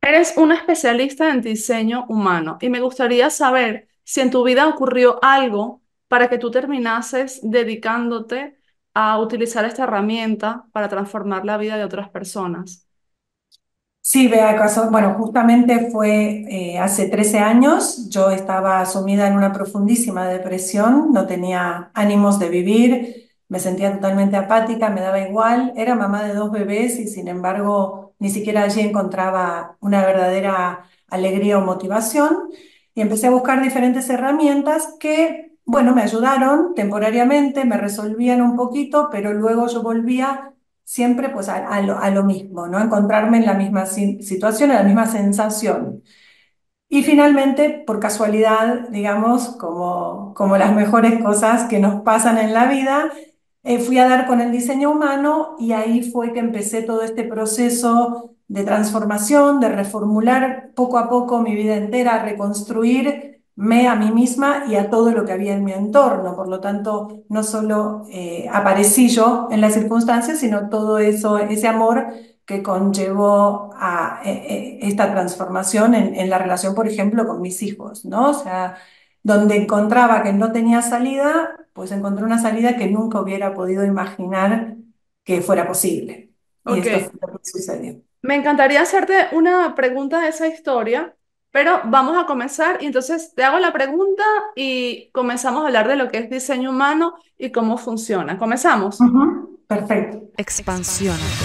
Eres una especialista en diseño humano y me gustaría saber si en tu vida ocurrió algo para que tú terminases dedicándote a utilizar esta herramienta para transformar la vida de otras personas. Sí, vea, caso, bueno, justamente fue hace 13 años, yo estaba sumida en una profundísima depresión, no tenía ánimos de vivir, me sentía totalmente apática, me daba igual, era mamá de dos bebés y sin embargo ni siquiera allí encontraba una verdadera alegría o motivación y empecé a buscar diferentes herramientas que, bueno, me ayudaron temporariamente, me resolvían un poquito, pero luego yo volvía siempre pues a lo mismo, ¿no? Encontrarme en la misma situación, en la misma sensación. Y finalmente, por casualidad, digamos, como las mejores cosas que nos pasan en la vida, fui a dar con el diseño humano y ahí fue que empecé todo este proceso de transformación, de reformular poco a poco mi vida entera, reconstruirme a mí misma y a todo lo que había en mi entorno. Por lo tanto, no solo aparecí yo en las circunstancias, sino todo eso, ese amor que conllevó a esta transformación en la relación, por ejemplo, con mis hijos, ¿no? O sea, donde encontraba que no tenía salida, pues encontré una salida que nunca hubiera podido imaginar que fuera posible. Y Ok, esto fue lo que sucedió. me encantaría hacerte una pregunta de esa historia, pero vamos a comenzar y entonces te hago la pregunta y comenzamos a hablar de lo que es diseño humano y cómo funciona. ¿Comenzamos? Ujú. Perfecto. Expansiónate.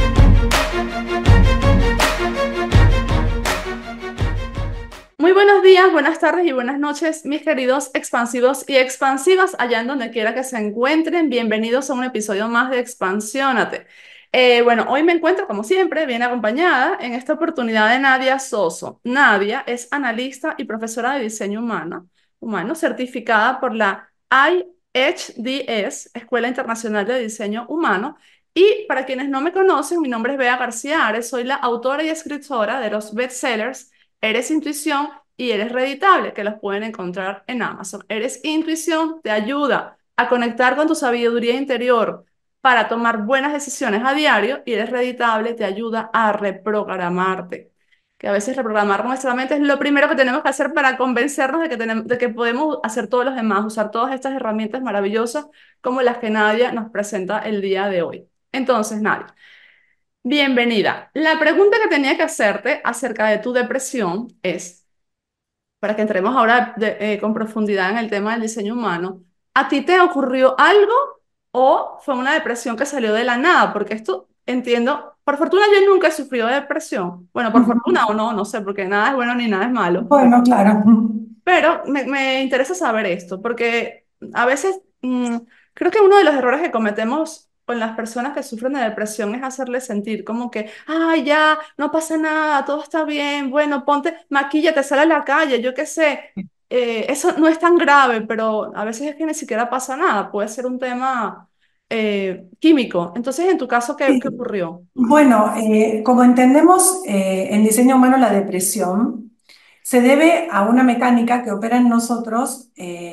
Muy buenos días, buenas tardes y buenas noches, mis queridos expansivos y expansivas, allá en donde quiera que se encuentren. Bienvenidos a un episodio más de Expansiónate. Bueno, hoy me encuentro, como siempre, bien acompañada en esta oportunidad de Nadia Soso. Nadia es analista y profesora de diseño humano certificada por la IHDS, Escuela Internacional de Diseño Humano. Y para quienes no me conocen, mi nombre es Bea García Ares, soy la autora y escritora de los bestsellers Eres Intuición y Eres Reditable, que los pueden encontrar en Amazon. Eres Intuición te ayuda a conectar con tu sabiduría interior para tomar buenas decisiones a diario y Eres Reditable te ayuda a reprogramarte. Que a veces reprogramar nuestra mente es lo primero que tenemos que hacer para convencernos de que podemos hacer todos los demás, usar todas estas herramientas maravillosas como las que Nadia nos presenta el día de hoy. Entonces, Nadia, bienvenida. La pregunta que tenía que hacerte acerca de tu depresión es, para que entremos ahora con profundidad en el tema del diseño humano, ¿a ti te ocurrió algo o fue una depresión que salió de la nada? Porque esto entiendo, por fortuna yo nunca he sufrido de depresión. Bueno, por fortuna o Ujú. no, no sé, porque nada es bueno ni nada es malo. Bueno, claro. Pero me interesa saber esto, porque a veces creo que uno de los errores que cometemos con las personas que sufren de depresión es hacerles sentir como que, ay, ya, no pasa nada, todo está bien, bueno, ponte, maquíllate, sal a la calle, yo qué sé. Eso no es tan grave, pero a veces es que ni siquiera pasa nada, puede ser un tema químico. Entonces, en tu caso, ¿qué Sí. ocurrió? Bueno, como entendemos en diseño humano, la depresión se debe a una mecánica que opera en nosotros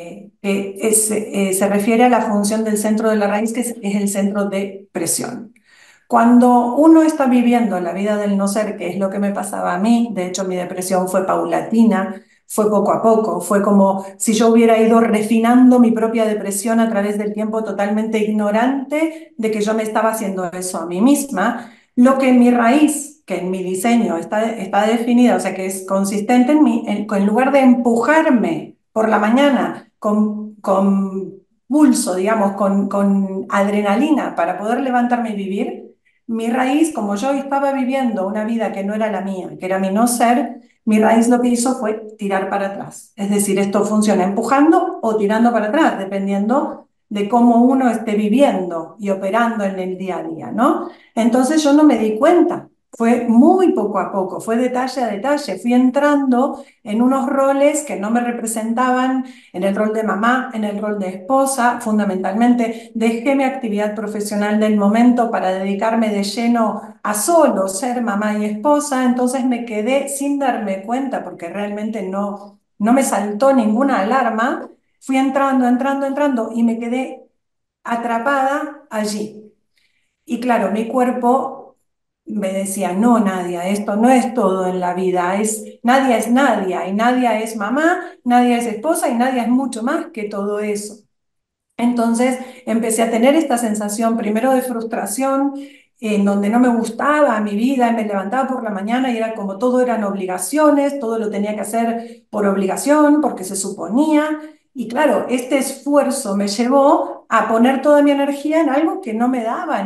se refiere a la función del centro de la raíz, que es el centro de presión. Cuando uno está viviendo la vida del no ser, que es lo que me pasaba a mí, de hecho mi depresión fue paulatina, fue poco a poco, fue como si yo hubiera ido refinando mi propia depresión a través del tiempo, totalmente ignorante de que yo me estaba haciendo eso a mí misma. Lo que en mi raíz, que en mi diseño está definida, o sea, que es consistente en mí, en lugar de empujarme por la mañana con pulso, digamos, con adrenalina para poder levantarme y vivir, mi raíz, como yo estaba viviendo una vida que no era la mía, que era mi no ser, mi raíz lo que hizo fue tirar para atrás. Es decir, esto funciona empujando o tirando para atrás, dependiendo de cómo uno esté viviendo y operando en el día a día, ¿no? Entonces yo no me di cuenta. Fue muy poco a poco, fue detalle a detalle. Fui entrando en unos roles que no me representaban, en el rol de mamá, en el rol de esposa, fundamentalmente. Dejé mi actividad profesional del momento para dedicarme de lleno a solo ser mamá y esposa, entonces me quedé sin darme cuenta, porque realmente no me saltó ninguna alarma. Fui entrando, entrando, entrando y me quedé atrapada allí. Y claro, mi cuerpo me decía, no, Nadia, esto no es todo en la vida, Nadia es Nadia, y Nadia es mamá, Nadia es esposa, y Nadia es mucho más que todo eso. Entonces empecé a tener esta sensación primero de frustración, en donde no me gustaba mi vida, me levantaba por la mañana y era como todo eran obligaciones, todo lo tenía que hacer por obligación, porque se suponía. Y claro, este esfuerzo me llevó a poner toda mi energía en algo que no me daba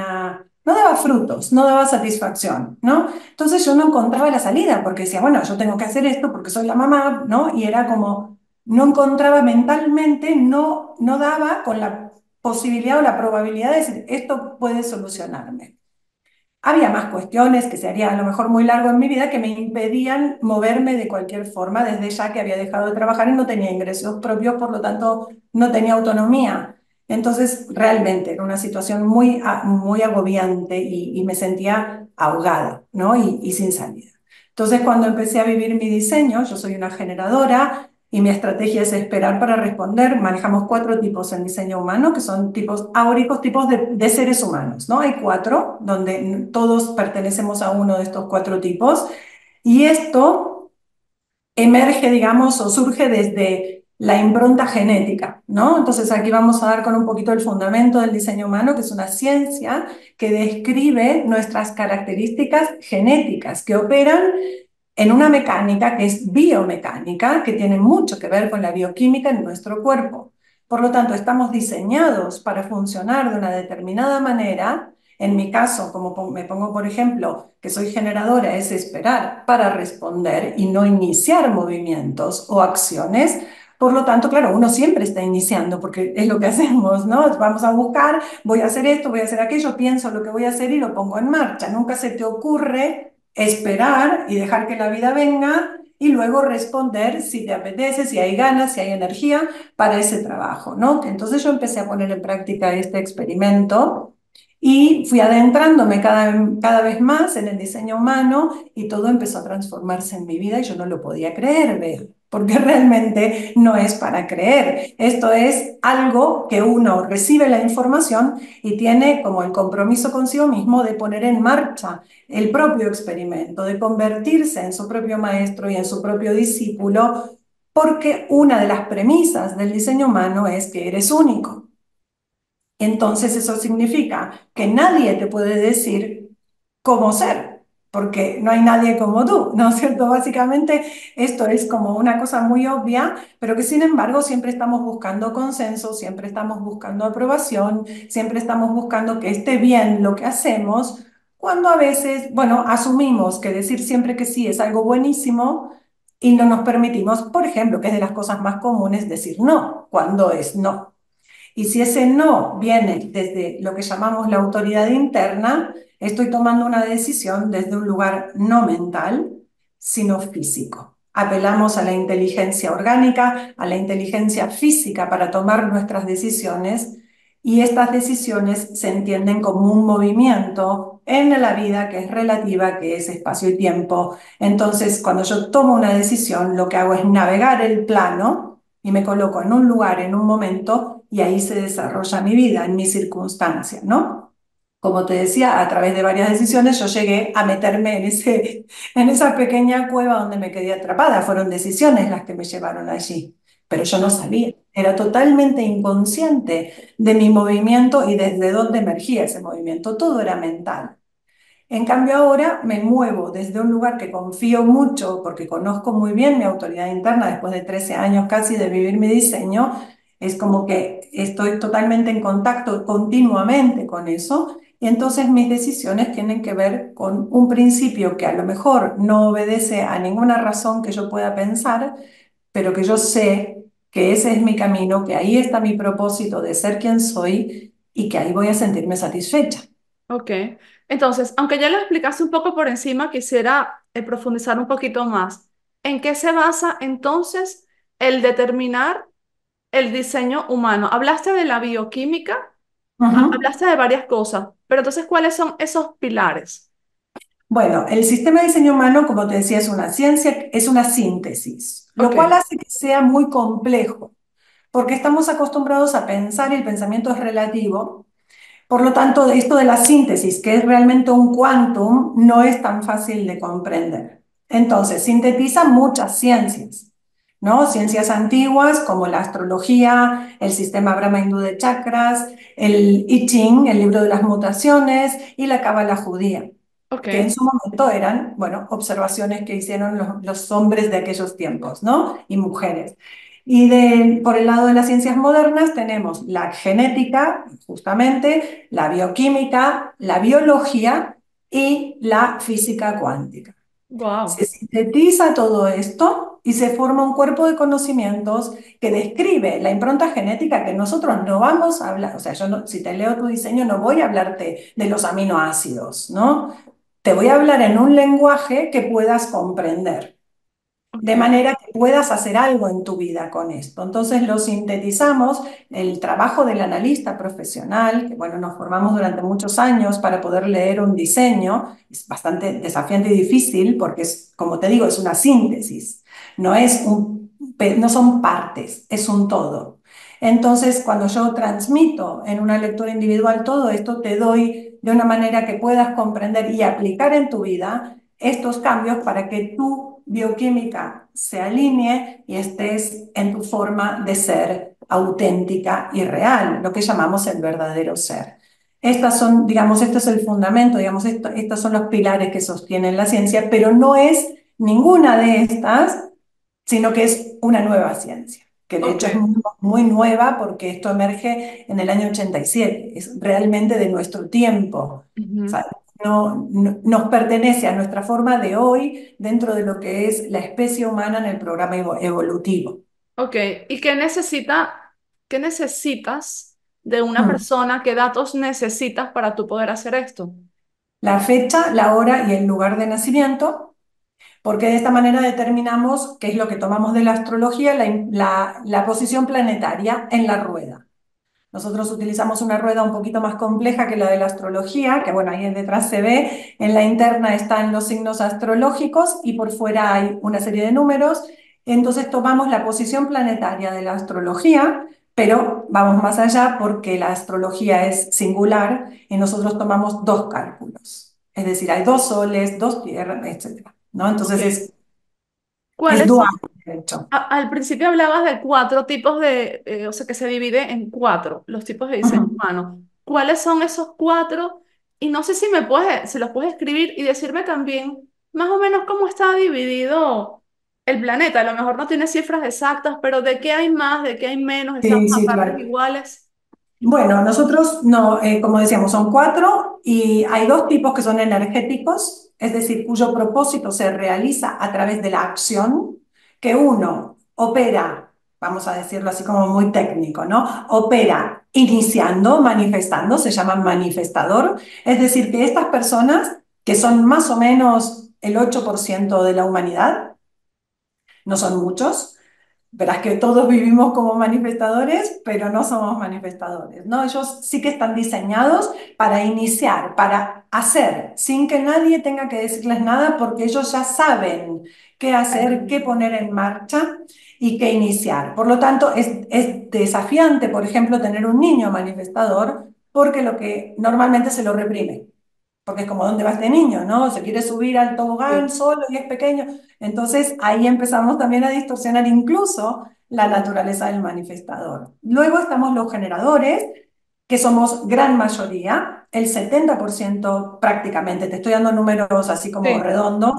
no daba frutos, no daba satisfacción, ¿no? Entonces yo no encontraba la salida, porque decía, bueno, yo tengo que hacer esto porque soy la mamá, ¿no? Y era como no encontraba mentalmente, no daba con la posibilidad o la probabilidad de decir, esto puede solucionarme. Había más cuestiones que se harían a lo mejor muy largo en mi vida que me impedían moverme de cualquier forma, desde ya que había dejado de trabajar y no tenía ingresos propios, por lo tanto no tenía autonomía. Entonces realmente era una situación muy agobiante y me sentía ahogada, ¿no? Y sin salida. Entonces cuando empecé a vivir mi diseño, yo soy una generadora, y mi estrategia es esperar para responder. Manejamos 4 tipos en diseño humano, que son tipos áuricos, tipos de seres humanos, ¿no? Hay 4, donde todos pertenecemos a uno de estos 4 tipos. Y esto emerge, digamos, o surge desde la impronta genética, ¿no? Entonces aquí vamos a dar con un poquito el fundamento del diseño humano, que es una ciencia que describe nuestras características genéticas que operan en una mecánica que es biomecánica, que tiene mucho que ver con la bioquímica en nuestro cuerpo. Por lo tanto, estamos diseñados para funcionar de una determinada manera. En mi caso, como me pongo por ejemplo, que soy generadora, es esperar para responder y no iniciar movimientos o acciones. Por lo tanto, claro, uno siempre está iniciando porque es lo que hacemos, ¿no? Vamos a buscar, voy a hacer esto, voy a hacer aquello, pienso lo que voy a hacer y lo pongo en marcha. Nunca se te ocurre esperar y dejar que la vida venga y luego responder si te apetece, si hay ganas, si hay energía para ese trabajo, ¿no? Entonces yo empecé a poner en práctica este experimento y fui adentrándome cada vez más en el diseño humano y todo empezó a transformarse en mi vida y yo no lo podía creer, Bea, porque realmente no es para creer. Esto es algo que uno recibe la información y tiene como el compromiso consigo mismo de poner en marcha el propio experimento, de convertirse en su propio maestro y en su propio discípulo, porque una de las premisas del diseño humano es que eres único. Entonces eso significa que nadie te puede decir cómo ser, porque no hay nadie como tú, ¿no es cierto? Básicamente esto es como una cosa muy obvia, pero que sin embargo siempre estamos buscando consenso, siempre estamos buscando aprobación, siempre estamos buscando que esté bien lo que hacemos, cuando a veces, bueno, asumimos que decir siempre que sí es algo buenísimo y no nos permitimos, por ejemplo, que es de las cosas más comunes, decir no, cuando es no. Y si ese no viene desde lo que llamamos la autoridad interna, estoy tomando una decisión desde un lugar no mental, sino físico. Apelamos a la inteligencia orgánica, a la inteligencia física para tomar nuestras decisiones y estas decisiones se entienden como un movimiento en la vida que es relativa, que es espacio y tiempo. Entonces, cuando yo tomo una decisión, lo que hago es navegar el plano y me coloco en un lugar, en un momento, y ahí se desarrolla mi vida, en mi circunstancia, ¿no? Como te decía, a través de varias decisiones yo llegué a meterme en esa pequeña cueva donde me quedé atrapada. Fueron decisiones las que me llevaron allí, pero yo no sabía. Era totalmente inconsciente de mi movimiento y desde dónde emergía ese movimiento. Todo era mental. En cambio ahora me muevo desde un lugar que confío mucho porque conozco muy bien mi autoridad interna después de 13 años casi de vivir mi diseño. Es como que estoy totalmente en contacto continuamente con eso y entonces mis decisiones tienen que ver con un principio que a lo mejor no obedece a ninguna razón que yo pueda pensar, pero que yo sé que ese es mi camino, que ahí está mi propósito de ser quien soy y que ahí voy a sentirme satisfecha. Ok, entonces, aunque ya lo explicaste un poco por encima, quisiera profundizar un poquito más. ¿En qué se basa entonces el determinar el diseño humano? Hablaste de la bioquímica, Ujú. hablaste de varias cosas, pero entonces, ¿cuáles son esos pilares? Bueno, el sistema de diseño humano, como te decía, es una ciencia, es una síntesis, lo Ok, cual hace que sea muy complejo, porque estamos acostumbrados a pensar y el pensamiento es relativo, Por lo tanto, esto de la síntesis, que es realmente un quantum, no es tan fácil de comprender. Entonces, sintetiza muchas ciencias, ¿no? Ciencias antiguas como la astrología, el sistema Brahma-hindú de chakras, el I Ching, el libro de las mutaciones, y la cábala judía, Ok, que en su momento eran, bueno, observaciones que hicieron los hombres de aquellos tiempos, ¿no? Y mujeres. Por el lado de las ciencias modernas tenemos la genética, justamente, la bioquímica, la biología y la física cuántica. Se wow. sintetiza todo esto y se forma un cuerpo de conocimientos que describe la impronta genética, que nosotros no vamos a hablar. O sea, yo no, si te leo tu diseño no voy a hablarte de los aminoácidos, ¿no? Te voy a hablar en un lenguaje que puedas comprender, Ok, de manera que puedas hacer algo en tu vida con esto. Entonces lo sintetizamos, el trabajo del analista profesional, que bueno, nos formamos durante muchos años para poder leer un diseño, es bastante desafiante y difícil porque es, como te digo, es una síntesis, no son partes, es un todo. Entonces, cuando yo transmito en una lectura individual todo esto, te doy de una manera que puedas comprender y aplicar en tu vida estos cambios para que tu bioquímica se alinee y estés en tu forma de ser auténtica y real, lo que llamamos el verdadero ser. Estas son, digamos, este es el fundamento, digamos, estos son los pilares que sostienen la ciencia, pero no es ninguna de estas, sino que es una nueva ciencia, que de ok. hecho es muy nueva porque esto emerge en el año 87, es realmente de nuestro tiempo. O Ujú. sea, nos pertenece a nuestra forma de hoy dentro de lo que es la especie humana en el programa evolutivo. Ok, ¿y qué necesitas de una Mm. persona? ¿Qué datos necesitas para tú poder hacer esto? La fecha, la hora y el lugar de nacimiento, porque de esta manera determinamos qué es lo que tomamos de la astrología, la posición planetaria en la rueda. Nosotros utilizamos una rueda un poquito más compleja que la de la astrología, que bueno, ahí detrás se ve, en la interna están los signos astrológicos y por fuera hay una serie de números. Entonces tomamos la posición planetaria de la astrología, pero vamos más allá porque la astrología es singular y nosotros tomamos dos cálculos. Es decir, hay dos soles, dos tierras, etcétera, ¿no? Entonces Ok. es ¿Cuáles dual, son? de hecho. Al principio hablabas de cuatro tipos o sea, que se divide en cuatro, los tipos de diseño Ujú. humano. ¿Cuáles son esos cuatro? Y no sé si los puedes escribir y decirme también más o menos cómo está dividido el planeta. A lo mejor no tiene cifras exactas, pero de qué hay más, de qué hay menos, estamos Sí, a sí, partes claro. iguales. Bueno, nosotros no, como decíamos, son cuatro y hay dos tipos que son energéticos, es decir, cuyo propósito se realiza a través de la acción, que uno opera, vamos a decirlo así como muy técnico, ¿no? Opera iniciando, manifestando, se llama manifestador, es decir, que estas personas, que son más o menos el 8% de la humanidad, no son muchos. Verás que todos vivimos como manifestadores, pero no somos manifestadores, ¿no? Ellos sí que están diseñados para iniciar, para hacer, sin que nadie tenga que decirles nada, porque ellos ya saben qué hacer, qué poner en marcha y qué iniciar. Por lo tanto, es desafiante, por ejemplo, tener un niño manifestador, porque lo que normalmente se lo reprime. Porque es como, ¿dónde va este niño? ¿No? Se quiere subir al tobogán Sí. solo y es pequeño. Entonces ahí empezamos también a distorsionar incluso la naturaleza del manifestador. Luego estamos los generadores, que somos gran mayoría, el 70% prácticamente, te estoy dando números así como Sí, redondos,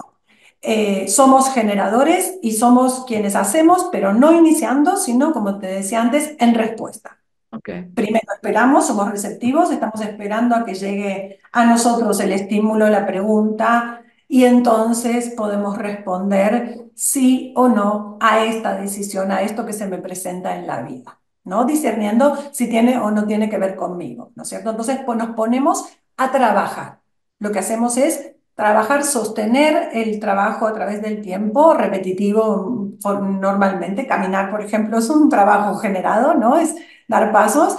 somos generadores y somos quienes hacemos, pero no iniciando, sino, como te decía antes, en respuesta. ok. Primero esperamos, somos receptivos, estamos esperando a que llegue a nosotros el estímulo, la pregunta, y entonces podemos responder sí o no a esta decisión, a esto que se me presenta en la vida, ¿no? Discerniendo si tiene o no tiene que ver conmigo, ¿no es cierto? Entonces, pues nos ponemos a trabajar. Lo que hacemos es trabajar, sostener el trabajo a través del tiempo, repetitivo normalmente. Caminar, por ejemplo, es un trabajo generado, ¿no? Es dar pasos.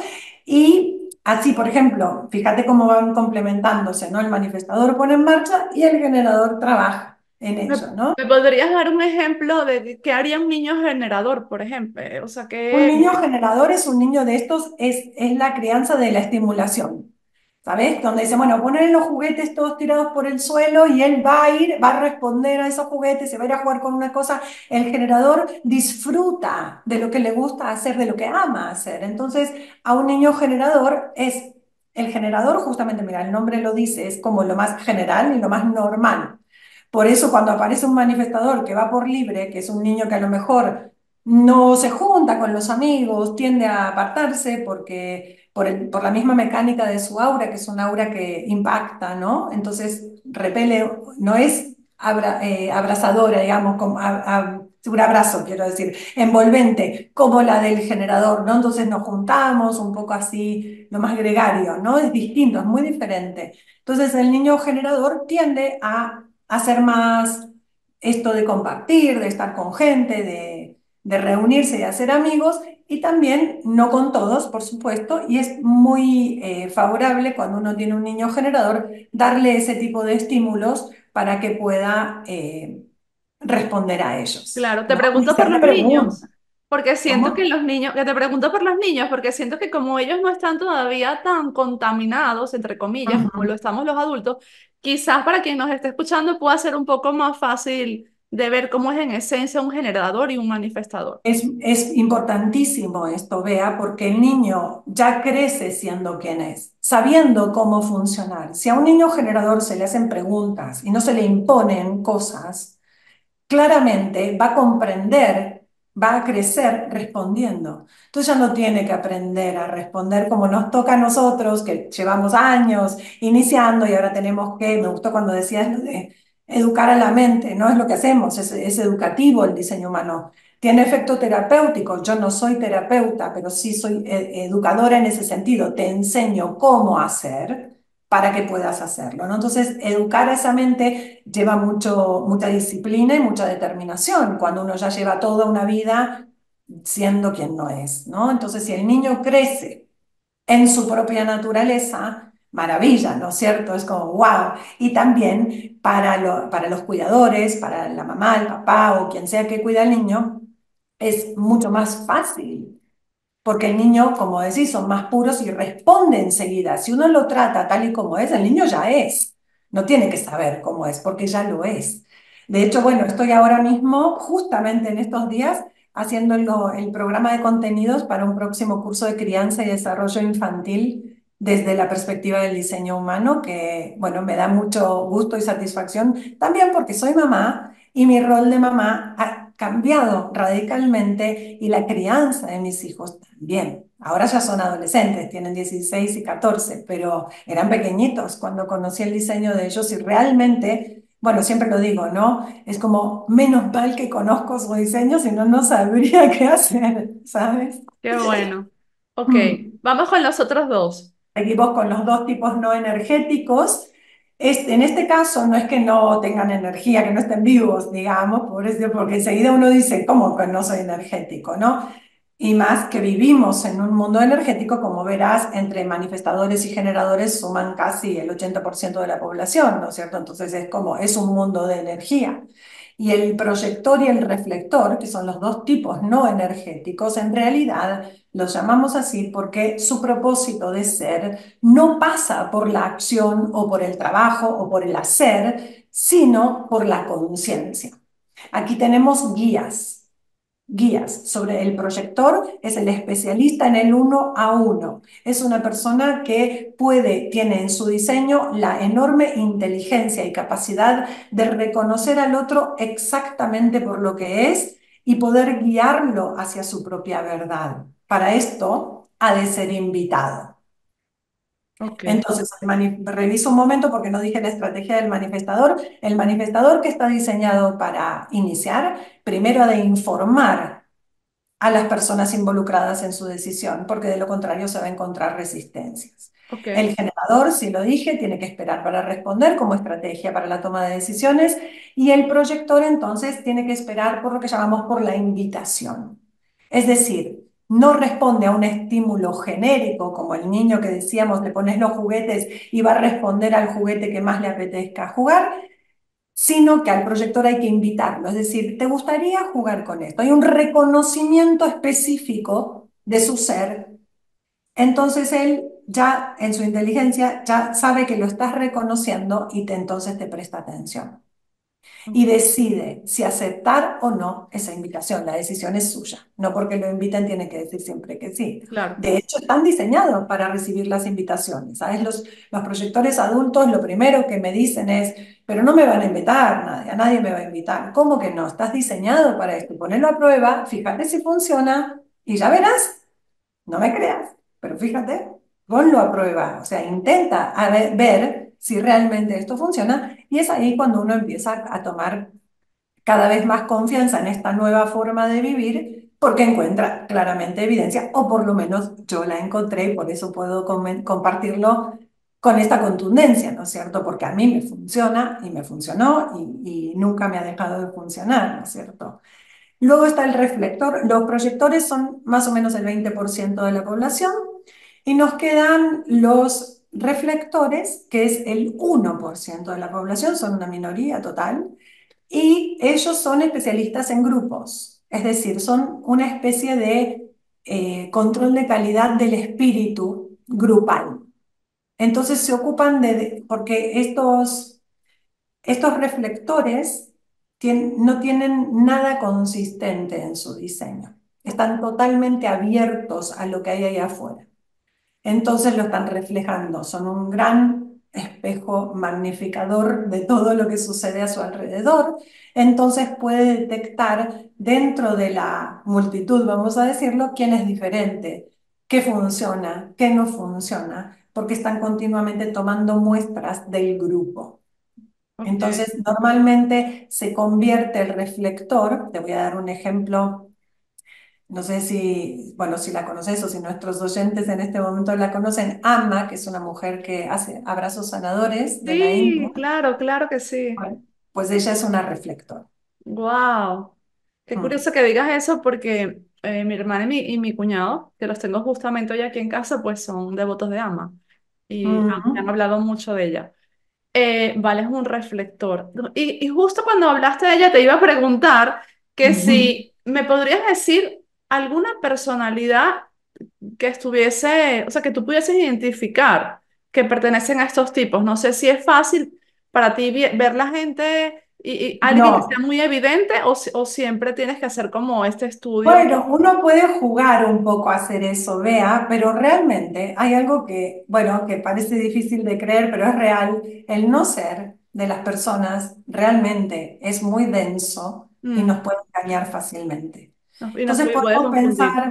Y así, por ejemplo, fíjate cómo van complementándose, ¿no? El manifestador pone en marcha y el generador trabaja en ¿Me, ello, ¿no? me podrías dar un ejemplo de qué haría un niño generador, por ejemplo? O sea, Un que... niño generador es un niño de estos, es la crianza de la estimulación. ¿sabes? Donde dice, bueno, poner los juguetes todos tirados por el suelo y él va a ir, va a responder a esos juguetes, se va a ir a jugar con una cosa. El generador disfruta de lo que le gusta hacer, de lo que ama hacer. Entonces, a un niño generador es, el generador justamente, mira, el nombre lo dice, es como lo más general y lo más normal. Por eso cuando aparece un manifestador que va por libre, que es un niño que a lo mejor no se junta con los amigos, tiende a apartarse porque por la misma mecánica de su aura, que es un aura que impacta, ¿no? Entonces repele, no es abrazadora, digamos, como un abrazo, quiero decir, envolvente, como la del generador, ¿no? Entonces nos juntamos un poco así, lo más gregario, ¿no? Es distinto, es muy diferente. Entonces el niño generador tiende a hacer más esto de compartir, de estar con gente, de reunirse, de hacer amigos, y también no con todos, por supuesto, y es muy favorable cuando uno tiene un niño generador darle ese tipo de estímulos para que pueda responder a ellos, Claro, te ¿no? Y pregunto por hacerle los niños, preguntas. porque siento que ¿Cómo? los niños, que te pregunto por los niños, porque siento que como ellos no están todavía tan contaminados, entre comillas, como lo Ujú. estamos los adultos, quizás para quien nos esté escuchando pueda ser un poco más fácil de ver cómo es en esencia un generador y un manifestador. Es importantísimo esto, Bea, porque el niño ya crece siendo quien es, sabiendo cómo funcionar. Si a un niño generador se le hacen preguntas y no se le imponen cosas, claramente va a comprender, va a crecer respondiendo. Entonces ya no tiene que aprender a responder como nos toca a nosotros, que llevamos años iniciando y ahora tenemos que, me gustó cuando decías lo de educar a la mente, no es lo que hacemos, es educativo el diseño humano. Tiene efecto terapéutico. Yo no soy terapeuta, pero sí soy educadora en ese sentido. Te enseño cómo hacer para que puedas hacerlo, ¿no? Entonces, educar a esa mente lleva mucha disciplina y mucha determinación cuando uno ya lleva toda una vida siendo quien no es, ¿no? Entonces, si el niño crece en su propia naturaleza, maravilla, ¿no es cierto? Es como, wow. Y también para los cuidadores, para la mamá, el papá o quien sea que cuida al niño, es mucho más fácil porque el niño, como decís, son más puros y responde enseguida. Si uno lo trata tal y como es, el niño ya es. No tiene que saber cómo es, porque ya lo es. De hecho, bueno, estoy ahora mismo, justamente en estos días, haciendo el programa de contenidos para un próximo curso de crianza y desarrollo infantil desde la perspectiva del diseño humano, que, bueno, me da mucho gusto y satisfacción, también porque soy mamá y mi rol de mamá ha cambiado radicalmente y la crianza de mis hijos también. Ahora ya son adolescentes, tienen 16 y 14, pero eran pequeñitos cuando conocí el diseño de ellos y realmente, bueno, siempre lo digo, ¿no? Es como menos mal que conozco su diseño, si no, no sabría qué hacer, ¿sabes? Qué bueno. Ok, Mm. vamos con los otros dos. Seguimos con los dos tipos no energéticos. En este caso no es que no tengan energía, que no estén vivos, digamos, por eso, porque enseguida uno dice, ¿cómo que no soy energético, no? Y más que vivimos en un mundo energético, como verás, entre manifestadores y generadores suman casi el 80% de la población, ¿no es cierto? Entonces es como, es un mundo de energía. Y el proyector y el reflector, que son los dos tipos no energéticos, en realidad los llamamos así porque su propósito de ser no pasa por la acción o por el trabajo o por el hacer, sino por la conciencia. Aquí tenemos guías sobre el proyector, es el especialista en el uno a uno. Es una persona que tiene en su diseño la enorme inteligencia y capacidad de reconocer al otro exactamente por lo que es y poder guiarlo hacia su propia verdad. Para esto ha de ser invitado. Ok, Entonces, reviso un momento porque no dije la estrategia del manifestador. El manifestador que está diseñado para iniciar, primero ha de informar a las personas involucradas en su decisión, porque de lo contrario se va a encontrar resistencias. ok, El generador, si lo dije, tiene que esperar para responder como estrategia para la toma de decisiones y el proyector entonces tiene que esperar por lo que llamamos por la invitación. Es decir, no responde a un estímulo genérico como el niño que decíamos, le pones los juguetes y va a responder al juguete que más le apetezca jugar, sino que al proyector hay que invitarlo. Es decir, ¿te gustaría jugar con esto? Hay un reconocimiento específico de su ser. Entonces él ya en su inteligencia ya sabe que lo estás reconociendo y entonces te presta atención y Ok, decide si aceptar o no esa invitación. La decisión es suya. No porque lo inviten tiene que decir siempre que sí. claro, De hecho, están diseñados para recibir las invitaciones. ¿Sabes? Los proyectores adultos lo primero que me dicen es, pero no me van a invitar, nadie me va a invitar. ¿Cómo que no? Estás diseñado para esto. Ponelo a prueba, fíjate si funciona y ya verás. No me creas, pero fíjate, ponlo a prueba, o sea, intenta ver si realmente esto funciona y es ahí cuando uno empieza a tomar cada vez más confianza en esta nueva forma de vivir porque encuentra claramente evidencia, o por lo menos yo la encontré y por eso puedo compartirlo con esta contundencia, ¿no es cierto? Porque a mí me funciona y me funcionó y nunca me ha dejado de funcionar, ¿no es cierto? Luego está el reflector. Los proyectores son más o menos el 20% de la población y nos quedan los reflectores, que es el 1% de la población, son una minoría total, y ellos son especialistas en grupos, es decir, son una especie de control de calidad del espíritu grupal. Entonces se ocupan porque estos reflectores no tienen nada consistente en su diseño. Están totalmente abiertos a lo que hay ahí afuera. Entonces lo están reflejando. Son un gran espejo magnificador de todo lo que sucede a su alrededor. Entonces puede detectar dentro de la multitud, vamos a decirlo, quién es diferente, qué funciona, qué no funciona, porque están continuamente tomando muestras del grupo. ok. Entonces, normalmente se convierte el reflector, te voy a dar un ejemplo, no sé si, bueno, si la conoces o si nuestros oyentes en este momento la conocen, Amma, que es una mujer que hace abrazos sanadores de la India, Sí, claro, claro que sí. bueno, pues ella es una reflector. Wow. Qué Mm. curioso que digas eso porque mi hermana y mi cuñado, que los tengo justamente hoy aquí en casa, pues son devotos de Ama y me han Ujú, hablado mucho de ella. Vale, es un reflector. Y justo cuando hablaste de ella, te iba a preguntar que ujú. si me podrías decir alguna personalidad que estuviese, o sea, que tú pudieses identificar que pertenecen a estos tipos. No sé si es fácil para ti ver la gente y alguien que sea No, muy evidente o siempre tienes que hacer como este estudio. bueno, uno puede jugar un poco a hacer eso, vea, pero realmente hay algo que, bueno, que parece difícil de creer, pero es real. El no ser de las personas realmente es muy denso y nos Mm, puede engañar fácilmente. y nos Entonces puede confundir.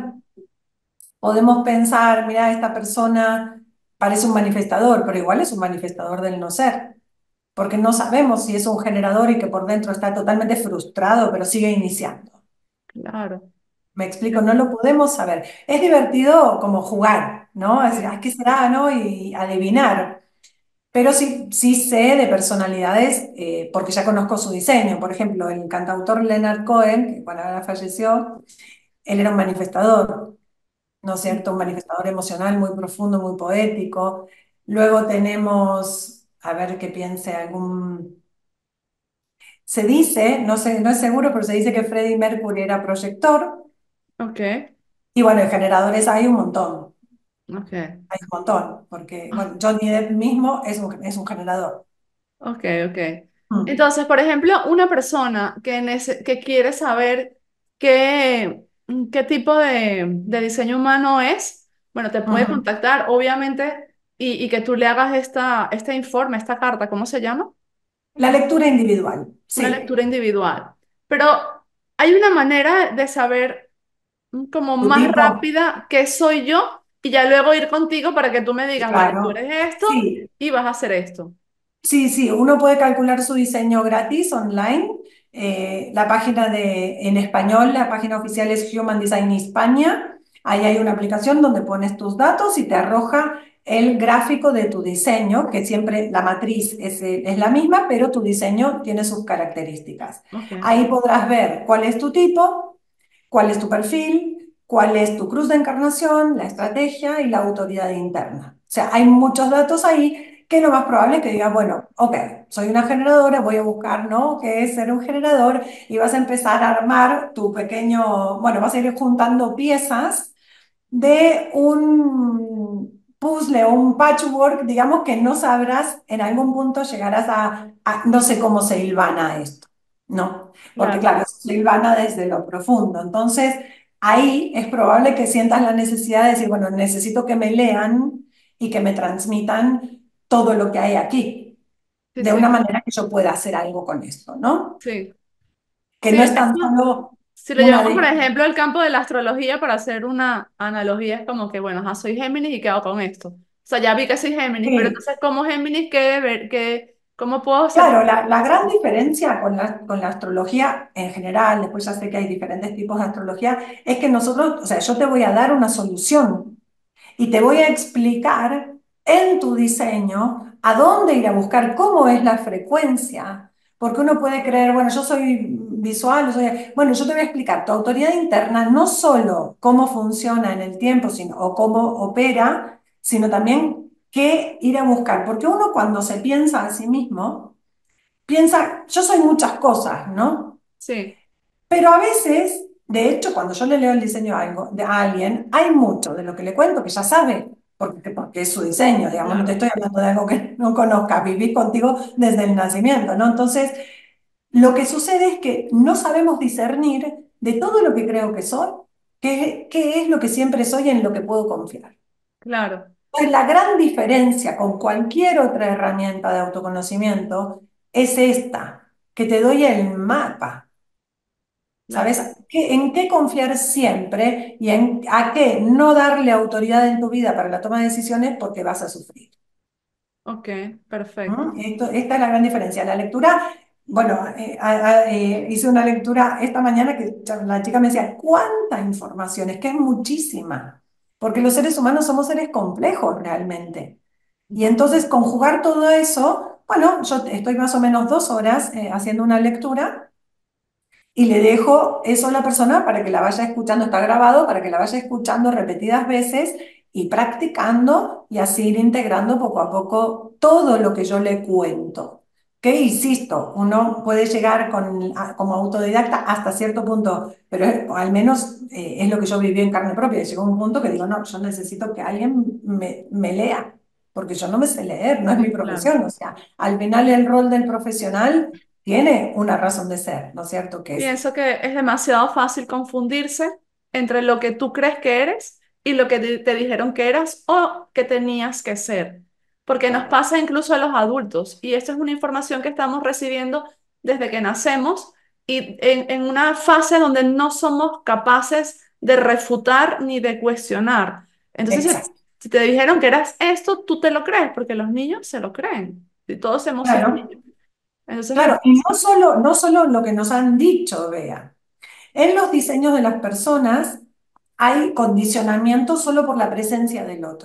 podemos pensar, mira, esta persona parece un manifestador, pero igual es un manifestador del no ser, porque no sabemos si es un generador y que por dentro está totalmente frustrado, pero sigue iniciando. Claro. Me explico, no lo podemos saber. Es divertido como jugar, ¿no? Es decir, Sí. "Ah, ¿qué será, no?" Y adivinar. Pero sí, sí sé de personalidades, porque ya conozco su diseño. Por ejemplo, el cantautor Leonard Cohen, que bueno, ahora falleció, él era un manifestador, ¿no es cierto? Un manifestador emocional muy profundo, muy poético. Luego tenemos, a ver qué piense algún... Se dice, no sé, no es seguro, pero se dice que Freddie Mercury era proyector. Ok, Y bueno, de generadores hay un montón. ok. Hay un montón, porque Ah, bueno, Johnny Depp mismo es un generador. ok, ok. Mm. Entonces, por ejemplo, una persona que quiere saber qué tipo de diseño humano es, bueno, te puede Ujú. contactar, obviamente, y que tú le hagas este informe, esta carta, ¿cómo se llama? La lectura individual, Una sí. lectura individual. Pero hay una manera de saber como Tu más tipo, rápida qué soy yo y ya luego ir contigo para que tú me digas, vale, tú claro. eres esto Sí, y vas a hacer esto. sí, sí. Uno puede calcular su diseño gratis online. La página en español, la página oficial es Human Design España. Ahí hay una aplicación donde pones tus datos y te arroja el gráfico de tu diseño, que siempre la matriz es la misma, pero tu diseño tiene sus características. Ok, Ahí podrás ver cuál es tu tipo, cuál es tu perfil, cuál es tu cruz de encarnación, la estrategia y la autoridad interna. O sea, hay muchos datos ahí que lo más probable es que digas, bueno, ok, soy una generadora, voy a buscar, ¿no?, qué es ser un generador y vas a empezar a armar tu pequeño, bueno, vas a ir juntando piezas de un puzzle o un patchwork, digamos que no sabrás, en algún punto llegarás no sé cómo se hilvana esto, ¿no? Porque Claro, claro, se hilvana desde lo profundo. Entonces, ahí es probable que sientas la necesidad de decir, bueno, necesito que me lean y que me transmitan todo lo que hay aquí, sí, de una sí, manera que yo pueda hacer algo con esto, ¿no? sí. Que Sí, no es tan eso, solo si lo una llevamos, por de... ejemplo, al campo de la astrología para hacer una analogía, es como que, bueno, ajá, soy Géminis y qué hago con esto. O sea, ya vi que soy Géminis, pero Sí, entonces, como Géminis, ¿qué ver, cómo puedo ser? claro, la gran diferencia con la astrología en general, después ya sé que hay diferentes tipos de astrología, es que nosotros, o sea, yo te voy a dar una solución y te voy a explicar en tu diseño a dónde ir a buscar, cómo es la frecuencia. Porque uno puede creer, bueno, yo soy visual, bueno, yo te voy a explicar, tu autoridad interna no solo cómo funciona en el tiempo o cómo opera, sino también qué ir a buscar. Porque uno cuando se piensa a sí mismo, piensa, yo soy muchas cosas, ¿no? Sí, Pero a veces, de hecho, cuando yo le leo el diseño a alguien, hay mucho de lo que le cuento que ya sabe, porque es su diseño, digamos, no te claro, estoy hablando de algo que no conozcas, viví contigo desde el nacimiento, ¿no? Entonces, lo que sucede es que no sabemos discernir de todo lo que creo que soy, qué es lo que siempre soy y en lo que puedo confiar. claro, Entonces, la gran diferencia con cualquier otra herramienta de autoconocimiento es esta, que te doy el mapa. claro. ¿Sabes? ¿En qué confiar siempre y a qué no darle autoridad en tu vida para la toma de decisiones porque vas a sufrir? Ok, perfecto. ¿Mm? Esta es la gran diferencia. La lectura, bueno, hice una lectura esta mañana que la chica me decía, ¿cuánta información? Es que es muchísima, porque los seres humanos somos seres complejos realmente. Y entonces conjugar todo eso, bueno, yo estoy más o menos 2 horas haciendo una lectura y le dejo eso a la persona para que la vaya escuchando, está grabado, para que la vaya escuchando repetidas veces y practicando y así ir integrando poco a poco todo lo que yo le cuento. Que insisto, uno puede llegar como autodidacta hasta cierto punto, pero al menos es lo que yo viví en carne propia. Llegó un punto que digo, no, yo necesito que alguien me lea, porque yo no me sé leer, no es mi Sí, claro. profesión. O sea, al final el rol del profesional tiene una razón de ser, ¿no es cierto? Que es Pienso que es demasiado fácil confundirse entre lo que tú crees que eres y lo que te dijeron que eras o que tenías que ser. Porque nos pasa incluso a los adultos y esto es una información que estamos recibiendo desde que nacemos y en una fase donde no somos capaces de refutar ni de cuestionar. Entonces, exacto. si te dijeron que eras esto, tú te lo crees porque los niños se lo creen y todos hemos sido Claro, niños. Entonces, claro. Y no solo lo que nos han dicho, vea. En los diseños de las personas hay condicionamiento solo por la presencia del otro,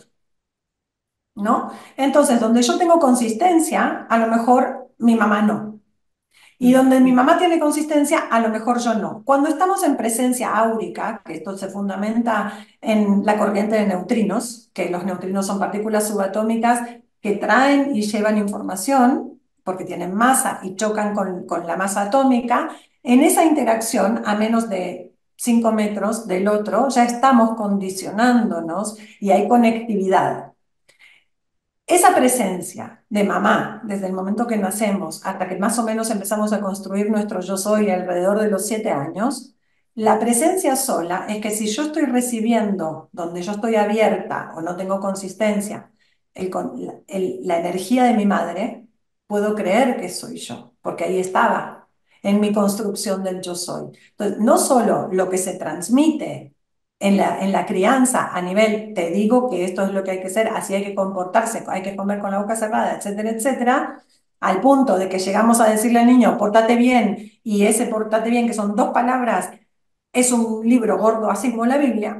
¿no? Entonces, donde yo tengo consistencia, a lo mejor mi mamá no. Y donde mi mamá tiene consistencia, a lo mejor yo no. Cuando estamos en presencia áurica, que esto se fundamenta en la corriente de neutrinos, que los neutrinos son partículas subatómicas que traen y llevan información, porque tienen masa y chocan con la masa atómica, en esa interacción, a menos de 5 metros del otro, ya estamos condicionándonos y hay conectividad. Esa presencia de mamá, desde el momento que nacemos hasta que más o menos empezamos a construir nuestro yo soy alrededor de los 7 años, la presencia sola es que si yo estoy recibiendo donde yo estoy abierta o no tengo consistencia, la energía de mi madre, puedo creer que soy yo, porque ahí estaba en mi construcción del yo soy. Entonces, no solo lo que se transmite en la crianza a nivel, te digo que esto es lo que hay que hacer, así hay que comportarse, hay que comer con la boca cerrada, etcétera, etcétera, al punto de que llegamos a decirle al niño, pórtate bien, y ese pórtate bien, que son 2 palabras, es un libro gordo así como la Biblia,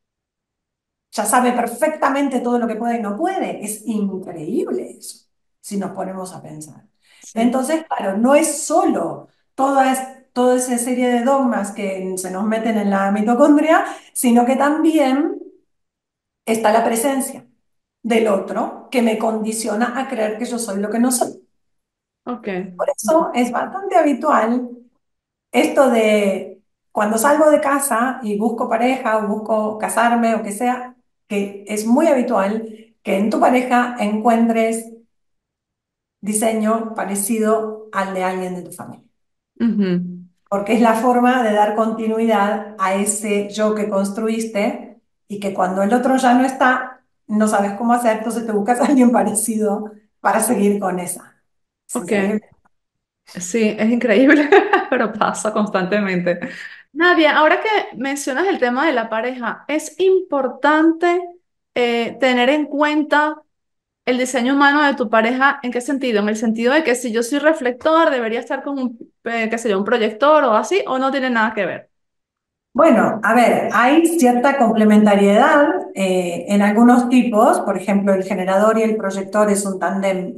ya sabe perfectamente todo lo que puede y no puede. Es increíble eso, si nos ponemos a pensar. sí. Entonces, claro, no es solo toda esa serie de dogmas que se nos meten en la mitocondria, sino que también está la presencia del otro que me condiciona a creer que yo soy lo que no soy. Ok. Por eso es bastante habitual esto de cuando salgo de casa y busco pareja o busco casarme o que sea, que es muy habitual que en tu pareja encuentres diseño parecido al de alguien de tu familia, Ujú. porque es la forma de dar continuidad a ese yo que construiste y que cuando el otro ya no está, no sabes cómo hacer, entonces te buscas a alguien parecido para seguir con esa. Es Ok, increíble. sí, es increíble, pero pasa constantemente. Nadia, ahora que mencionas el tema de la pareja, es importante tener en cuenta el diseño humano de tu pareja. ¿En qué sentido? En el sentido de que si yo soy reflector, debería estar con un, qué sé yo, un proyector o así, o no tiene nada que ver. Bueno, a ver, hay cierta complementariedad en algunos tipos, por ejemplo, el generador y el proyector es un tándem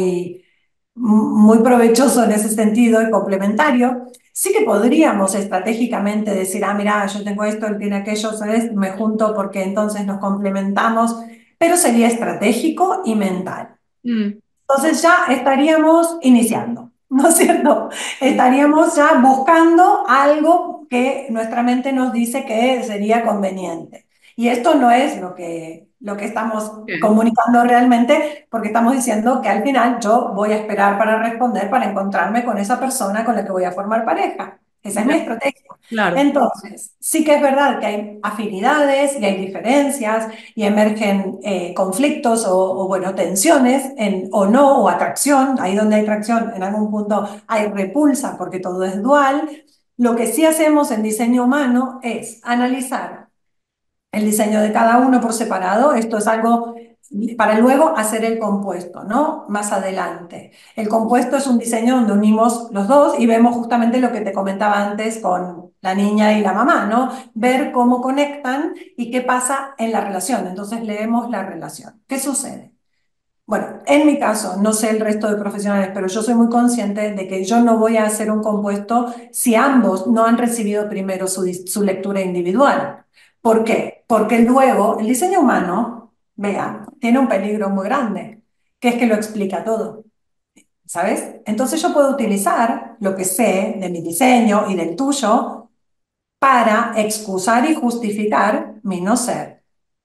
muy provechoso en ese sentido y complementario. Sí que podríamos estratégicamente decir, ah, mira, yo tengo esto, él tiene aquello, ¿sabes? Me junto porque entonces nos complementamos, pero sería estratégico y mental. Mm, Entonces ya estaríamos iniciando, ¿no es cierto? sí, Estaríamos ya buscando algo que nuestra mente nos dice que sería conveniente. Y esto no es lo que estamos ok, comunicando realmente, porque estamos diciendo que al final yo voy a esperar para responder, para encontrarme con esa persona con la que voy a formar pareja. Esa es mi ya, estrategia. claro. Entonces, sí que es verdad que hay afinidades y hay diferencias y emergen conflictos bueno, tensiones o no, o atracción, ahí donde hay atracción, en algún punto hay repulsa porque todo es dual. Lo que sí hacemos en diseño humano es analizar el diseño de cada uno por separado. Esto es algo para luego hacer el compuesto, ¿no? Más adelante. El compuesto es un diseño donde unimos los dos y vemos justamente lo que te comentaba antes con la niña y la mamá, ¿no? Ver cómo conectan y qué pasa en la relación. Entonces leemos la relación. ¿Qué sucede? Bueno, en mi caso, no sé el resto de profesionales, pero yo soy muy consciente de que yo no voy a hacer un compuesto si ambos no han recibido primero su lectura individual. ¿Por qué? Porque luego el diseño humano, vea, tiene un peligro muy grande, que es que lo explica todo, ¿sabes? Entonces yo puedo utilizar lo que sé de mi diseño y del tuyo para excusar y justificar mi no ser.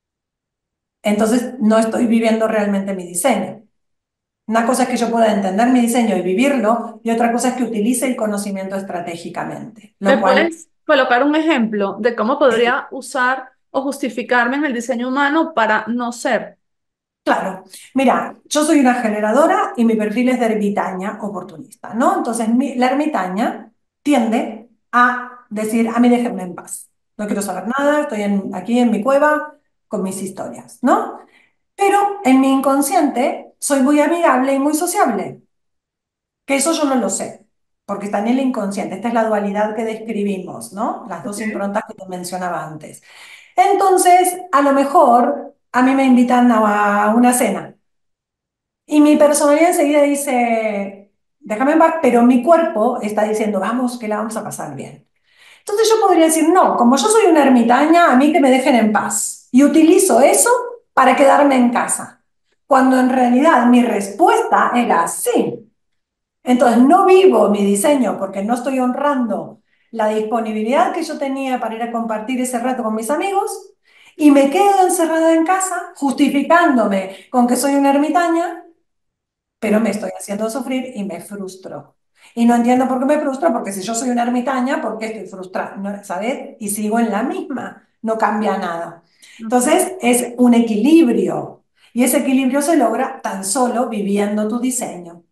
Entonces no estoy viviendo realmente mi diseño. Una cosa es que yo pueda entender mi diseño y vivirlo, y otra cosa es que utilice el conocimiento estratégicamente, ¿Me lo cual, puedes colocar un ejemplo de cómo podría usar o justificarme en el diseño humano para no ser? claro, mira, yo soy una generadora y mi perfil es de ermitaña oportunista, ¿no? Entonces, la ermitaña tiende a decir, a mí déjenme en paz, no quiero saber nada, estoy aquí en mi cueva con mis historias, ¿no? Pero en mi inconsciente soy muy amigable y muy sociable. Que eso yo no lo sé, porque está en el inconsciente. Esta es la dualidad que describimos, ¿no? Las dos Ok. improntas que te mencionaba antes. Entonces, a lo mejor a mí me invitan a una cena y mi personalidad enseguida dice, déjame en paz, pero mi cuerpo está diciendo, vamos, que la vamos a pasar bien. Entonces yo podría decir, no, como yo soy una ermitaña, a mí que me dejen en paz. Y utilizo eso para quedarme en casa. Cuando en realidad mi respuesta era sí. Entonces, no vivo mi diseño porque no estoy honrando la disponibilidad que yo tenía para ir a compartir ese rato con mis amigos y me quedo encerrada en casa justificándome con que soy una ermitaña, pero me estoy haciendo sufrir y me frustro. Y no entiendo por qué me frustro, porque si yo soy una ermitaña, ¿por qué estoy frustrada? ¿Sabes? Y sigo en la misma, no cambia nada. Ok, Entonces, es un equilibrio. Y ese equilibrio se logra tan solo viviendo tu diseño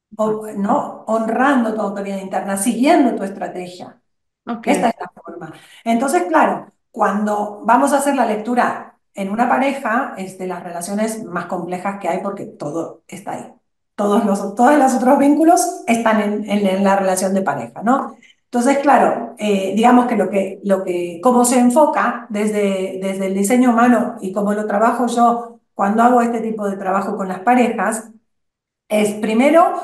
¿no? Honrando tu autoridad interna, siguiendo tu estrategia. Esta ok, es la forma. Entonces, claro, cuando vamos a hacer la lectura en una pareja, es de las relaciones más complejas que hay porque todo está ahí. Todos los otros vínculos están en la relación de pareja, ¿no? Entonces, claro, digamos que cómo se enfoca desde el diseño humano y cómo lo trabajo yo cuando hago este tipo de trabajo con las parejas, es primero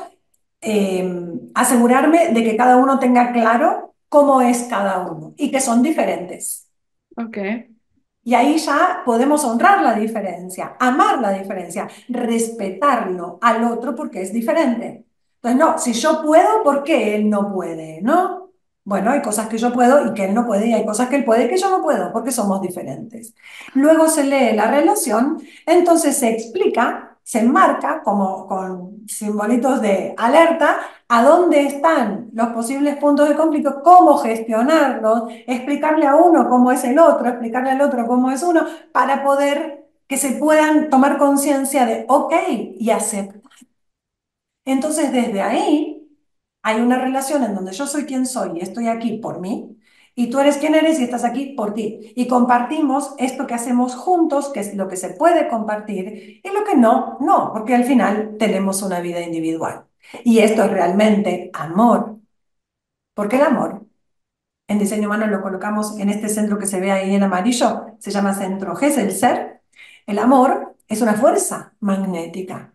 asegurarme de que cada uno tenga claro cómo es cada uno y que son diferentes. ok, Y ahí ya podemos honrar la diferencia, amar la diferencia, respetarlo al otro porque es diferente. Entonces, no, si yo puedo, ¿por qué él no puede? ¿No? Bueno, hay cosas que yo puedo y que él no puede, y hay cosas que él puede y que yo no puedo, porque somos diferentes. Luego se lee la relación, entonces se explica, se enmarca como con simbolitos de alerta a dónde están los posibles puntos de conflicto, cómo gestionarlos, explicarle a uno cómo es el otro, explicarle al otro cómo es uno, para poder que se puedan tomar conciencia de, ok, y aceptar. Entonces, desde ahí hay una relación en donde yo soy quien soy y estoy aquí por mí, y tú eres quien eres y estás aquí por ti. Y compartimos esto que hacemos juntos, que es lo que se puede compartir, y lo que no, no, porque al final tenemos una vida individual. Y esto es realmente amor, porque el amor en diseño humano lo colocamos en este centro que se ve ahí en amarillo, se llama centro G, es el ser. El amor es una fuerza magnética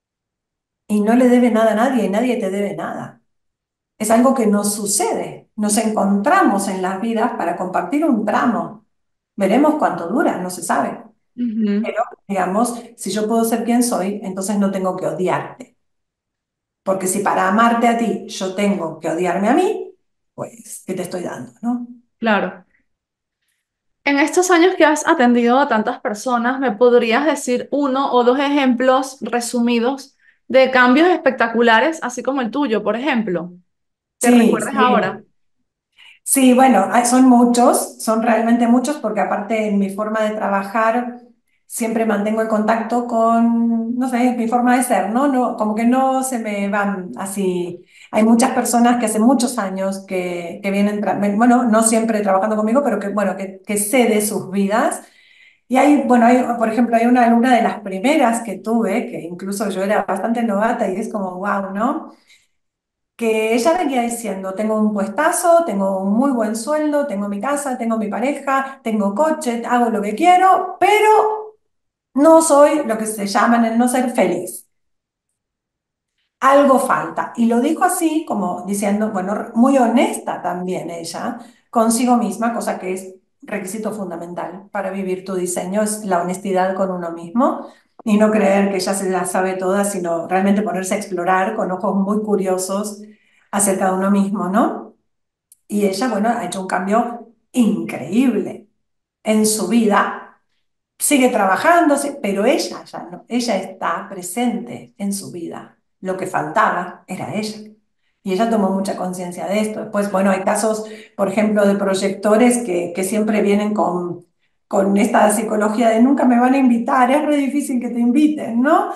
y no le debe nada a nadie y nadie te debe nada. Es algo que nos sucede. Nos encontramos en las vidas para compartir un tramo. Veremos cuánto dura, no se sabe. Ujú. Pero, digamos, si yo puedo ser quien soy, entonces no tengo que odiarte. Porque si para amarte a ti yo tengo que odiarme a mí, pues, ¿qué te estoy dando, no? Claro. En estos años que has atendido a tantas personas, ¿me podrías decir uno o dos ejemplos resumidos de cambios espectaculares, así como el tuyo, por ejemplo, que Sí, recuerdes ahora? sí. Sí, bueno, son muchos, son realmente muchos, porque aparte en mi forma de trabajar siempre mantengo el contacto con, no sé, mi forma de ser, ¿no? No, como que no se me van así. Hay muchas personas que hace muchos años que vienen, bueno, no siempre trabajando conmigo, pero que, bueno, que sé de sus vidas. Y hay, bueno, hay, por ejemplo, hay una alumna de las primeras que tuve, que incluso yo era bastante novata y es como, wow, ¿no? Que ella venía diciendo, tengo un puestazo, tengo un muy buen sueldo, tengo mi casa, tengo mi pareja, tengo coche, hago lo que quiero, pero no soy lo que se llama en el no ser feliz. Algo falta. Y lo dijo así, como diciendo, bueno, muy honesta también ella consigo misma, cosa que es requisito fundamental para vivir tu diseño, es la honestidad con uno mismo y no creer que ya se la sabe toda, sino realmente ponerse a explorar con ojos muy curiosos acerca de uno mismo, ¿no? Y ella, bueno, ha hecho un cambio increíble en su vida. Sigue trabajando, sí, pero ella ya no, ella está presente en su vida. Lo que faltaba era ella. Y ella tomó mucha conciencia de esto. Después, bueno, hay casos, por ejemplo, de proyectores que siempre vienen con esta psicología de nunca me van a invitar, es re difícil que te inviten, ¿no?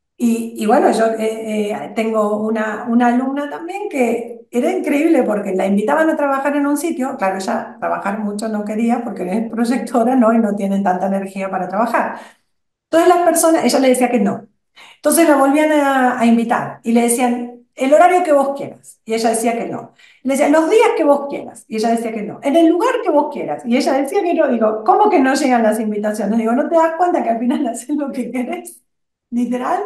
Y bueno, yo tengo una alumna también que era increíble porque la invitaban a trabajar en un sitio, claro, ella trabajar mucho no quería porque es proyectora, ¿no? Y no tienen tanta energía para trabajar. Todas las personas, ella le decía que no. Entonces la volvían a invitar y le decían el horario que vos quieras. Y ella decía que no. Le decían los días que vos quieras. Y ella decía que no. En el lugar que vos quieras. Y ella decía que no. Digo, ¿cómo que no llegan las invitaciones? Digo, ¿no te das cuenta que al final haces lo que querés? Literal.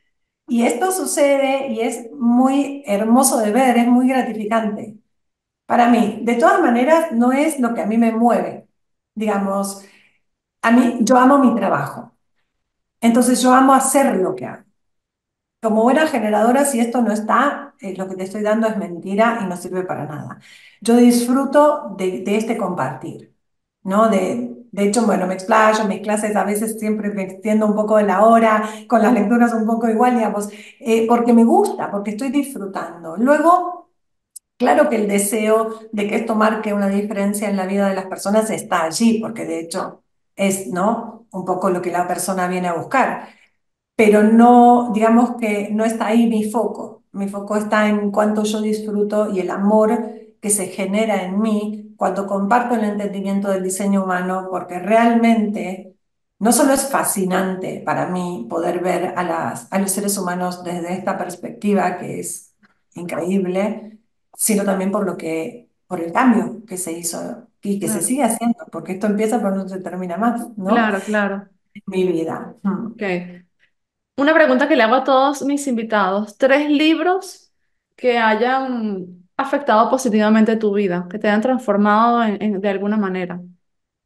Y esto sucede y es muy hermoso de ver, es muy gratificante para mí. De todas maneras, no es lo que a mí me mueve. Digamos, a mí, yo amo mi trabajo. Entonces yo amo hacer lo que hago. Como buena generadora, si esto no está, lo que te estoy dando es mentira y no sirve para nada. Yo disfruto de este compartir, ¿no? De hecho, bueno, me explayo, mis clases a veces siempre me extiendo un poco de la hora, con las lecturas un poco igual, digamos, porque me gusta, porque estoy disfrutando. Luego, claro que el deseo de que esto marque una diferencia en la vida de las personas está allí, porque de hecho es, ¿no? Un poco lo que la persona viene a buscar, pero no, digamos que no está ahí mi foco. Mi foco está en cuánto yo disfruto y el amor que se genera en mí cuando comparto el entendimiento del diseño humano, porque realmente no solo es fascinante para mí poder ver a los seres humanos desde esta perspectiva, que es increíble, sino también por el cambio que se hizo y que se Claro, sigue haciendo, porque esto empieza pero no se termina más, ¿no? claro, claro. En mi vida. Ok. Una pregunta que le hago a todos mis invitados. Tres libros que hayan afectado positivamente tu vida, que te hayan transformado de alguna manera.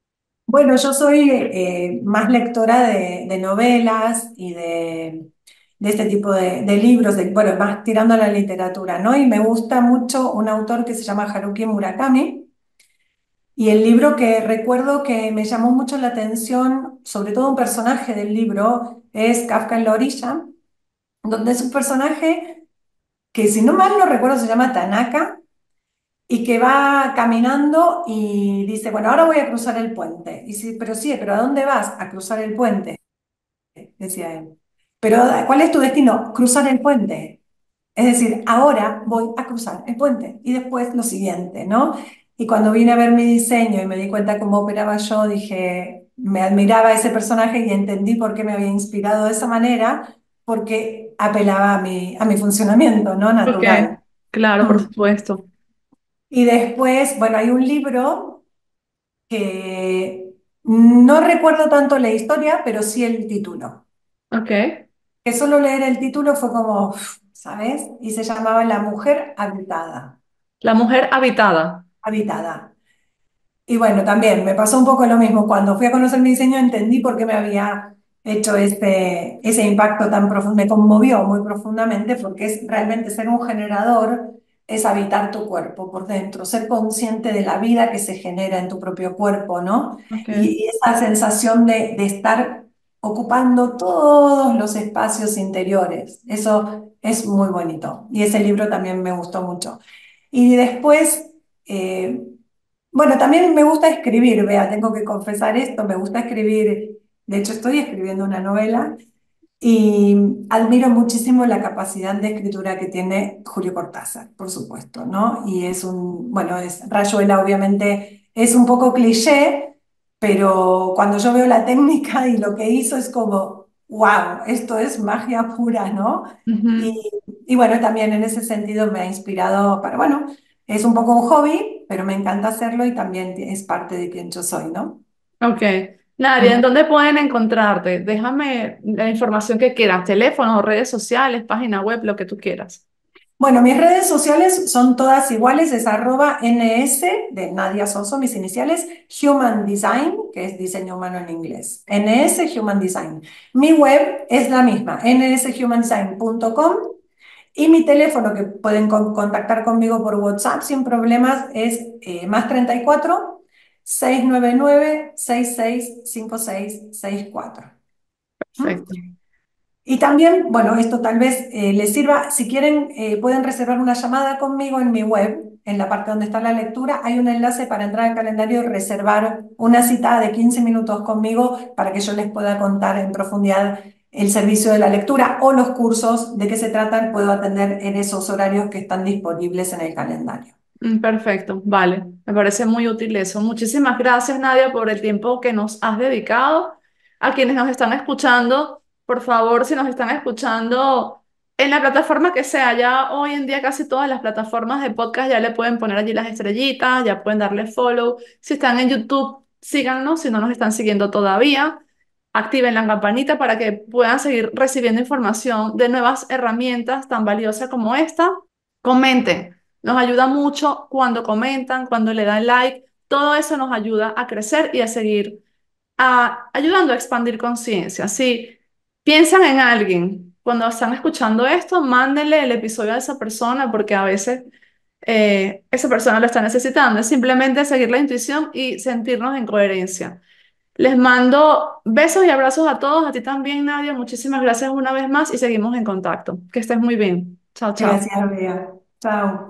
Bueno, yo soy más lectora de novelas de este tipo de libros, bueno, más tirando a la literatura, ¿no? Y me gusta mucho un autor que se llama Haruki Murakami. Y el libro que recuerdo que me llamó mucho la atención, sobre todo un personaje del libro, es Kafka en la orilla, donde es un personaje que, si no mal no recuerdo, se llama Tanaka, y que va caminando y dice, bueno, ahora voy a cruzar el puente. Y sí, pero ¿a dónde vas? A cruzar el puente, decía él. Pero ¿cuál es tu destino? Cruzar el puente. Es decir, ahora voy a cruzar el puente y después lo siguiente, ¿no? Y cuando vine a ver mi diseño y me di cuenta cómo operaba yo, dije, me admiraba ese personaje y entendí por qué me había inspirado de esa manera, porque apelaba a mi funcionamiento, ¿no? Ok, Natural. claro, por Mm. supuesto. Y después, bueno, hay un libro que no recuerdo tanto la historia, pero sí el título. Ok, Que solo leer el título fue como, uf, ¿sabes? Y se llamaba La mujer habitada. la mujer habitada. Habitada. Y bueno, también me pasó un poco lo mismo. Cuando fui a conocer mi diseño entendí por qué me había hecho ese impacto tan profundo. Me conmovió muy profundamente porque es realmente ser un generador, es habitar tu cuerpo por dentro, ser consciente de la vida que se genera en tu propio cuerpo, ¿no? Ok. Y esa sensación de estar ocupando todos los espacios interiores. Eso es muy bonito. Y ese libro también me gustó mucho. Y después... eh, bueno, también me gusta escribir, vea, tengo que confesar esto, me gusta escribir, de hecho estoy escribiendo una novela y admiro muchísimo la capacidad de escritura que tiene Julio Cortázar, por supuesto, ¿no? Y es bueno, Rayuela obviamente es un poco cliché, pero cuando yo veo la técnica y lo que hizo es como, wow, esto es magia pura, ¿no? Ujú. Y, y bueno, también en ese sentido me ha inspirado para, bueno, es un poco un hobby, pero me encanta hacerlo y también es parte de quien yo soy, ¿no? Ok. Nadia, ¿en Mm. dónde pueden encontrarte? Déjame la información que quieras, teléfono, redes sociales, página web, lo que tú quieras. Bueno, mis redes sociales son todas iguales, es @ns de Nadia Soso, mis iniciales, Human Design, que es diseño humano en inglés. NS Human Design. Mi web es la misma, nshumandesign.com, y mi teléfono, que pueden contactar conmigo por WhatsApp sin problemas, es +34 699 665664. Perfecto. Y también, bueno, esto tal vez les sirva, si quieren, pueden reservar una llamada conmigo en mi web, en la parte donde está la lectura, hay un enlace para entrar al calendario y reservar una cita de 15 minutos conmigo para que yo les pueda contar en profundidad el servicio de la lectura o los cursos de qué se tratan, puedo atender en esos horarios que están disponibles en el calendario. Perfecto, vale. Me parece muy útil eso. Muchísimas gracias, Nadia, por el tiempo que nos has dedicado. A quienes nos están escuchando, por favor, si nos están escuchando en la plataforma que sea, ya hoy en día casi todas las plataformas de podcast ya le pueden poner allí las estrellitas, ya pueden darle follow. Si están en YouTube, síganos, si no nos están siguiendo todavía. Activen la campanita para que puedan seguir recibiendo información de nuevas herramientas tan valiosas como esta. Comenten. Nos ayuda mucho cuando comentan, cuando le dan like. Todo eso nos ayuda a crecer y a seguir ayudando a expandir conciencia. Si piensan en alguien, cuando están escuchando esto, mándenle el episodio a esa persona porque a veces esa persona lo está necesitando. Es simplemente seguir la intuición y sentirnos en coherencia. Les mando besos y abrazos a todos, a ti también, Nadia. Muchísimas gracias una vez más y seguimos en contacto. Que estés muy bien. Chao, chao. Gracias, Bea. Chao.